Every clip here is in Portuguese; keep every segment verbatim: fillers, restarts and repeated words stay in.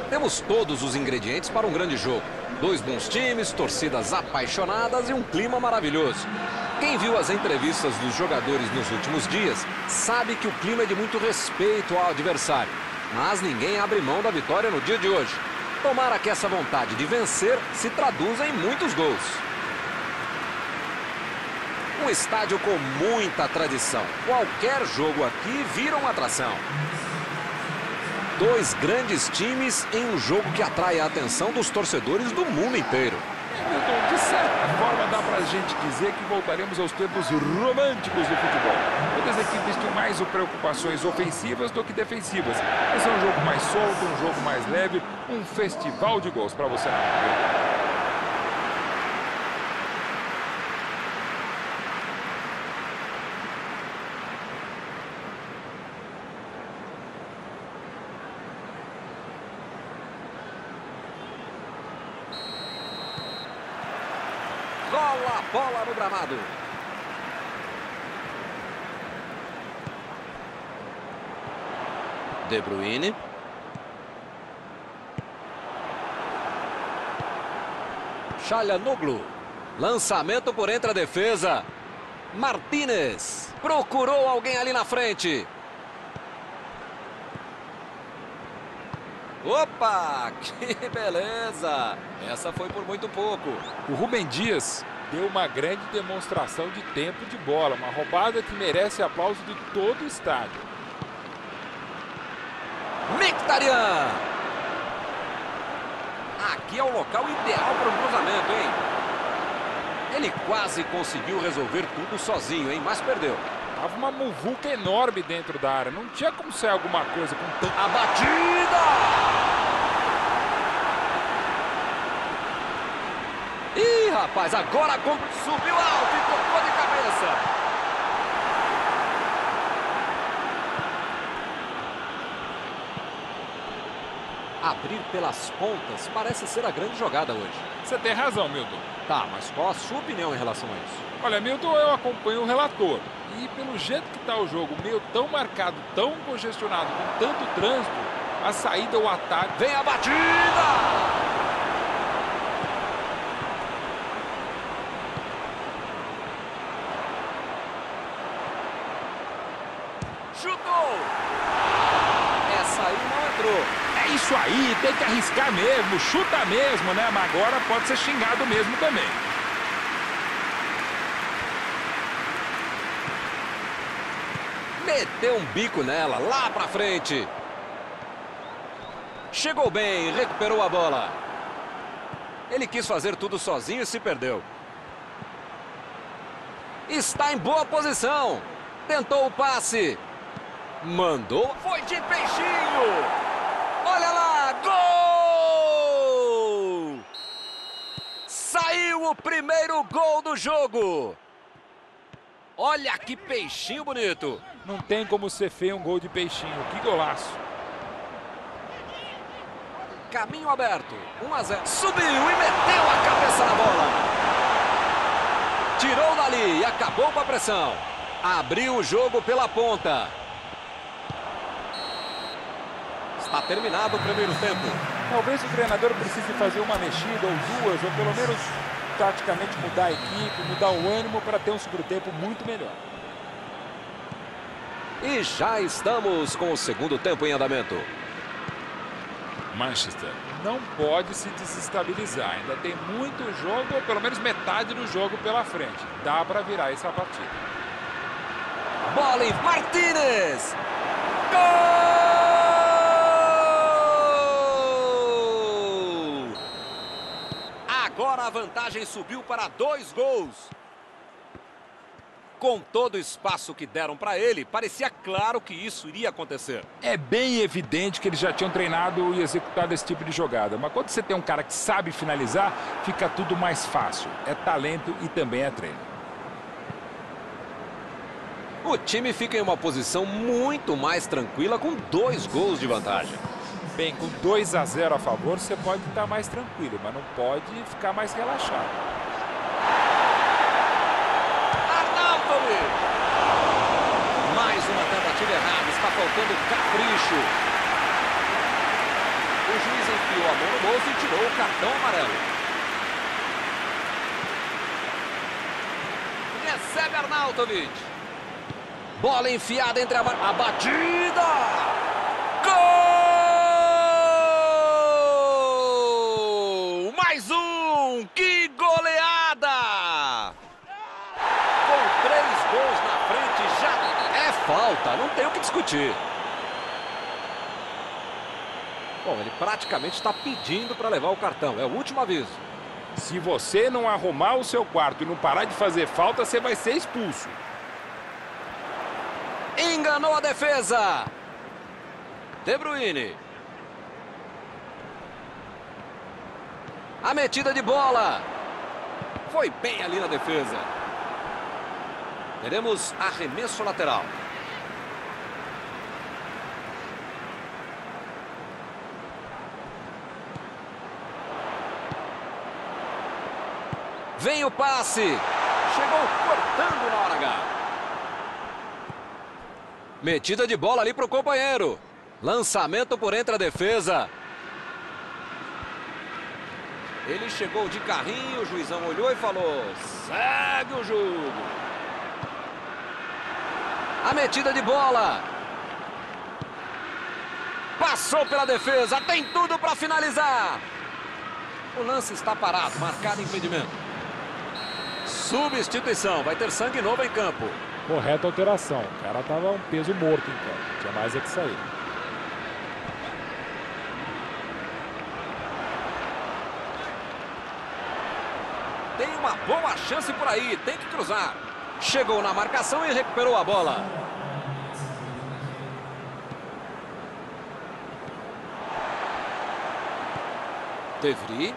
Temos todos os ingredientes para um grande jogo. Dois bons times, torcidas apaixonadas e um clima maravilhoso. Quem viu as entrevistas dos jogadores nos últimos dias sabe que o clima é de muito respeito ao adversário. Mas ninguém abre mão da vitória no dia de hoje. Tomara que essa vontade de vencer se traduza em muitos gols. Um estádio com muita tradição. Qualquer jogo aqui vira uma atração. Dois grandes times em um jogo que atrai a atenção dos torcedores do mundo inteiro. Milton, de certa forma dá pra gente dizer que voltaremos aos tempos românticos do futebol. Todas as equipes tinham mais preocupações ofensivas do que defensivas. Esse é um jogo mais solto, um jogo mais leve, um festival de gols para você narrar. Rola a bola no gramado. De Bruyne. Çalhanoğlu. Lançamento por entre a defesa. Martínez. Procurou alguém ali na frente. Opa, que beleza! Essa foi por muito pouco. O Rúben Dias deu uma grande demonstração de tempo de bola. Uma roubada que merece aplauso de todo o estádio. Mkhitaryan! Aqui é o local ideal para um cruzamento, hein? Ele quase conseguiu resolver tudo sozinho, hein? Mas perdeu. Tava uma muvuca enorme dentro da área. Não tinha como sair alguma coisa com tanto... A batida! Ih, rapaz, agora a compra subiu alto e tocou de cabeça. Abrir pelas pontas parece ser a grande jogada hoje. Você tem razão, Milton. Tá, mas qual a sua opinião em relação a isso? Olha, Milton, eu acompanho o relator. E pelo jeito que está o jogo, meio tão marcado, tão congestionado, com tanto trânsito, a saída, o ataque... Vem a batida! Chutou! Essa aí não entrou. É isso aí, tem que arriscar mesmo, chuta mesmo, né? Mas agora pode ser xingado mesmo também. Meteu um bico nela, lá pra frente. Chegou bem, recuperou a bola. Ele quis fazer tudo sozinho e se perdeu. Está em boa posição. Tentou o passe. Mandou, foi de peixinho. Olha lá, gol! Saiu o primeiro gol do jogo. Olha que peixinho bonito. Não tem como ser feio um gol de peixinho. Que golaço. Caminho aberto. um a zero. Subiu e meteu a cabeça na bola. Tirou dali e acabou com a pressão. Abriu o jogo pela ponta. Está terminado o primeiro tempo. Talvez o treinador precise fazer uma mexida ou duas, ou pelo menos taticamente mudar a equipe, mudar o ânimo para ter um segundo tempo muito melhor. E já estamos com o segundo tempo em andamento. Manchester não pode se desestabilizar. Ainda tem muito jogo, ou pelo menos metade do jogo pela frente. Dá para virar essa partida. Bola em Martínez. Gol! Agora a vantagem subiu para dois gols. Com todo o espaço que deram para ele, parecia claro que isso iria acontecer. É bem evidente que eles já tinham treinado e executado esse tipo de jogada. Mas quando você tem um cara que sabe finalizar, fica tudo mais fácil. É talento e também é treino. O time fica em uma posição muito mais tranquila com dois gols de vantagem. Bem, com dois a zero a favor, você pode estar mais tranquilo, mas não pode ficar mais relaxado. Mais uma tentativa errada, está faltando capricho. O juiz bolso e tirou o cartão amarelo. Recebe Arnautovic. Bola enfiada entre a... a batida! Gol! Mais um! Que goleada! Com três gols na frente já é falta, não tem o que discutir. Bom, ele praticamente está pedindo para levar o cartão, é o último aviso. Se você não arrumar o seu quarto e não parar de fazer falta, você vai ser expulso. Enganou a defesa. De Bruyne. A metida de bola. Foi bem ali na defesa. Teremos arremesso lateral. Vem o passe. Chegou cortando na hora H. Metida de bola ali para o companheiro. Lançamento por entre a defesa. Ele chegou de carrinho, o juizão olhou e falou: segue o jogo. A metida de bola. Passou pela defesa, tem tudo para finalizar. O lance está parado, marcado impedimento. Substituição, vai ter sangue novo em campo. Correta alteração, o cara tava um peso morto em campo, tinha mais é que sair. Tem uma boa chance por aí, tem que cruzar. Chegou na marcação e recuperou a bola. Devry.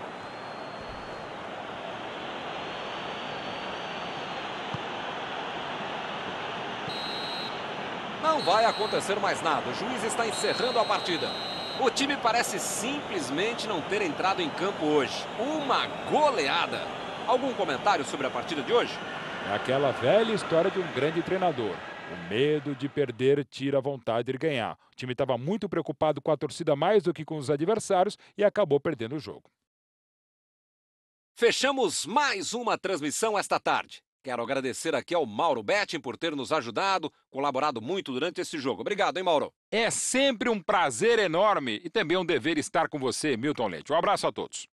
Não vai acontecer mais nada. O juiz está encerrando a partida. O time parece simplesmente não ter entrado em campo hoje. Uma goleada. Algum comentário sobre a partida de hoje? É aquela velha história de um grande treinador. O medo de perder tira a vontade de ganhar. O time estava muito preocupado com a torcida mais do que com os adversários e acabou perdendo o jogo. Fechamos mais uma transmissão esta tarde. Quero agradecer aqui ao Mauro Betting por ter nos ajudado, colaborado muito durante esse jogo. Obrigado, hein, Mauro? É sempre um prazer enorme e também um dever estar com você, Milton Leite. Um abraço a todos.